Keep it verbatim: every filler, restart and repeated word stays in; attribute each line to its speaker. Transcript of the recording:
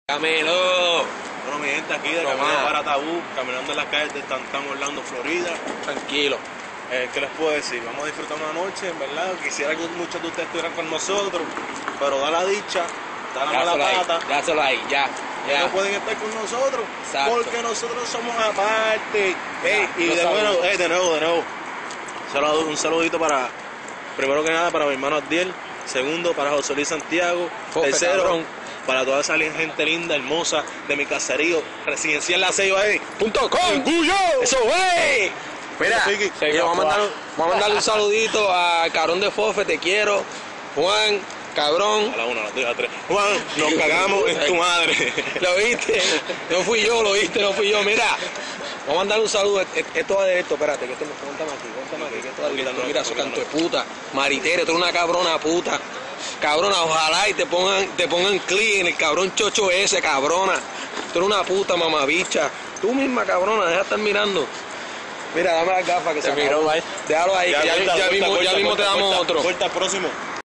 Speaker 1: Camelo.
Speaker 2: Bueno, mi gente, aquí de Camino para Tabú, caminando en las calles de Tantán, Orlando, Florida.
Speaker 1: Tranquilo.
Speaker 2: Eh, ¿Qué les puedo decir? Vamos a disfrutar una noche, en verdad. Quisiera que muchos de ustedes estuvieran con nosotros, pero da la dicha, da la mala pata.
Speaker 1: Dáselo ahí, ya.
Speaker 2: Ya
Speaker 1: ya.
Speaker 2: no pueden estar con nosotros,
Speaker 1: Exacto.
Speaker 2: porque nosotros somos aparte. Hey, y
Speaker 1: lo
Speaker 2: de,
Speaker 1: sabemos.
Speaker 2: bueno, hey, de nuevo, de nuevo. Saludo, un saludito para, primero que nada, para mi hermano Abdiel. Segundo, para José Luis Santiago.
Speaker 1: Fofe,
Speaker 2: Tercero,
Speaker 1: cabrón.
Speaker 2: para toda esa gente linda, hermosa de mi caserío residencial La Ceiba. Ahí.
Speaker 1: Punto com.
Speaker 2: ¡Orgullo!
Speaker 1: Eso, güey. Mira,
Speaker 2: Seguimos.
Speaker 1: oye, vamos, a mandar, vamos a mandarle un saludito a Cabrón de Fofe, te quiero. Juan, cabrón.
Speaker 2: A la una, a las dos, a las tres. Juan, nos cagamos en tu madre.
Speaker 1: ¿Lo viste? No fui yo, lo viste, no fui yo. Mira, vamos a mandar un saludo. Esto va de esto, espérate, que esto me cuéntame aquí, cuéntame aquí, que esto va de esto. Mira, su canto de puta. Maritere, tú eres una cabrona puta. Cabrona, ojalá y te pongan, te pongan clic en el cabrón chocho ese, cabrona. Tú eres una puta mamabicha. Tú misma, cabrona, deja de estar mirando. Mira, dame las gafas que se, se miró ahí. Déjalo ahí, ya, que ya,
Speaker 2: corta,
Speaker 1: ya,
Speaker 2: corta,
Speaker 1: mismo,
Speaker 2: corta,
Speaker 1: ya mismo
Speaker 2: corta,
Speaker 1: te damos
Speaker 2: corta,
Speaker 1: otro.
Speaker 2: Corta, próximo.